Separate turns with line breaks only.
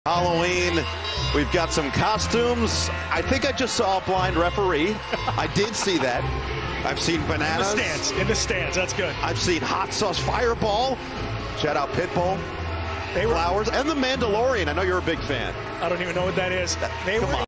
Halloween, we've got some costumes. I think I just saw a blind referee. I did see that. I've seen bananas.
In the stands, that's good.
I've seen hot sauce fireball. Shout out Pitbull. Flowers and the Mandalorian. I know you're a big fan.
I don't even know what that is.
Come on.